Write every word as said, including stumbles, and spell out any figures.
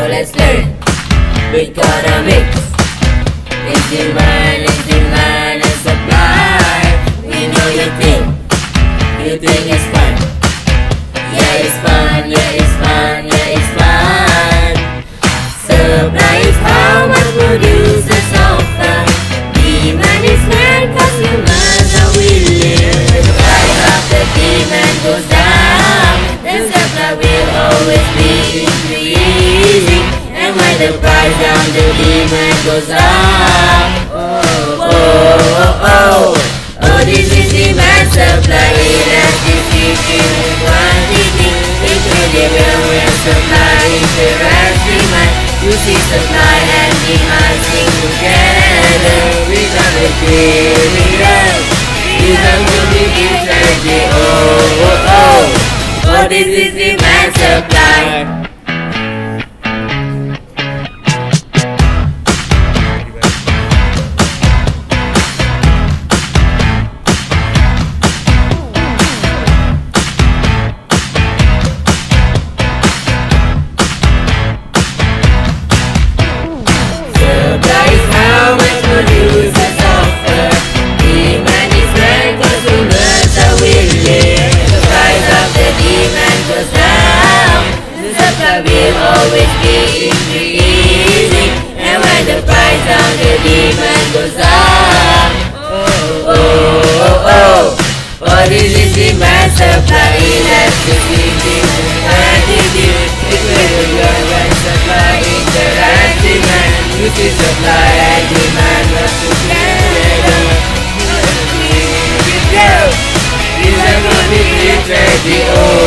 let's learn economics. It's demand, it's demand and supply. We know you think, you think it's fun. Yeah, it's fun, yeah, it's fun, yeah, it's fun. Supply is how much producers offer. Demand is where consumers are willing. The price of the demand goes down, the supply will always be increasing. And when the price down, the demand goes up. Oh, oh, oh, oh. Oh, this is demand, supply, elasticity, quantity. Equilibrium when supply interacts demand. You see supply and demand sing together. Without equilibrium, without equilibrium, oh, oh, oh. Oh, this is demand, supply. Will always be increasing, and when the price down, the demand goes up. Oh, oh, oh, oh. Oh, this is demand, supply, elasticity, quantity. Equilibrium when supply interacts demand. You see supply and demand work together. These are going to be ready. Oh.